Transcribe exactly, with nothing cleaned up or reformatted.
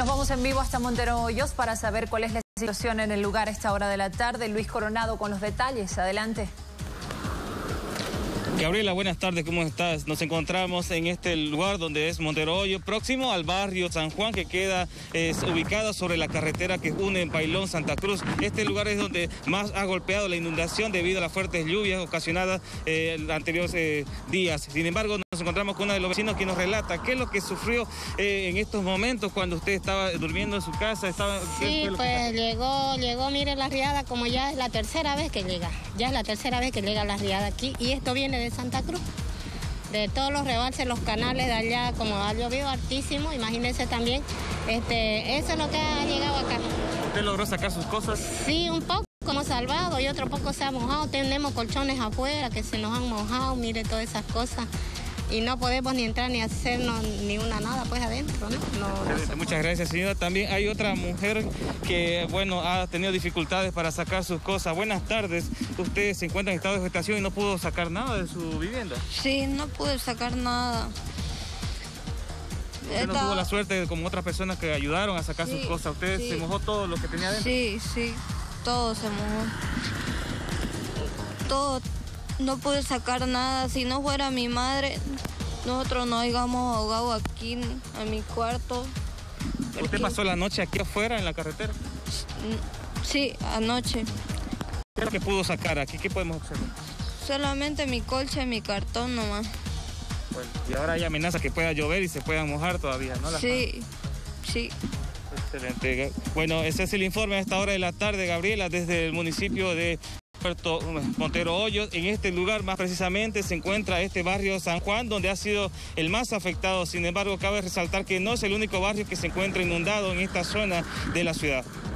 Nos vamos en vivo hasta Montero Hoyos para saber cuál es la situación en el lugar a esta hora de la tarde. Luis Coronado con los detalles. Adelante. Gabriela, buenas tardes, ¿cómo estás? Nos encontramos en este lugar donde es Montero Hoyos, próximo al barrio San Juan, que queda es, ubicado sobre la carretera que une en Pailón, Santa Cruz. Este lugar es donde más ha golpeado la inundación debido a las fuertes lluvias ocasionadas eh, en anteriores eh, días. Sin embargo, nos encontramos con uno de los vecinos que nos relata qué es lo que sufrió eh, en estos momentos cuando usted estaba durmiendo en su casa. Estaba, sí, pues llegó, llegó, mire la riada, como ya es la tercera vez que llega. Ya es la tercera vez que llega la riada aquí y esto viene de Santa Cruz, de todos los rebalses, los canales de allá, como ha llovido altísimo, imagínense también, este, eso es lo que ha llegado acá. ¿Usted logró sacar sus cosas? Sí, un poco hemos salvado y otro poco se ha mojado, tenemos colchones afuera que se nos han mojado, mire todas esas cosas. Y no podemos ni entrar ni hacernos ni una nada pues adentro, ¿no? no, no Muchas gracias, señora. También hay otra mujer que, bueno, ha tenido dificultades para sacar sus cosas. Buenas tardes. Usted se encuentra en estado de vegetación y no pudo sacar nada de su vivienda. Sí, no pude sacar nada. ¿Usted no tuvo la suerte como otras personas que ayudaron a sacar sí, sus cosas? ¿Usted sí. se mojó todo lo que tenía adentro? Sí, sí, todo se mojó. Todo. No pude sacar nada. Si no fuera mi madre, nosotros nos habíamos ahogado aquí en mi cuarto. ¿Usted porque... pasó la noche aquí afuera en la carretera? Sí, anoche. ¿Qué es lo que pudo sacar aquí? ¿Qué podemos observar? Solamente mi colcha y mi cartón nomás. Bueno, y ahora hay amenaza que pueda llover y se puedan mojar todavía, ¿no? Sí, sí. Excelente. Bueno, ese es el informe a esta hora de la tarde, Gabriela, desde el municipio de Puerto Montero Hoyos. En este lugar más precisamente se encuentra este barrio San Juan, donde ha sido el más afectado. Sin embargo, cabe resaltar que no es el único barrio que se encuentra inundado en esta zona de la ciudad.